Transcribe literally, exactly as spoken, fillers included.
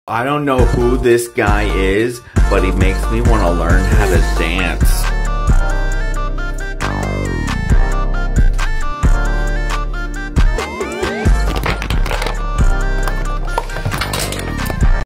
I don't know who this guy is, but he makes me want to learn how to dance.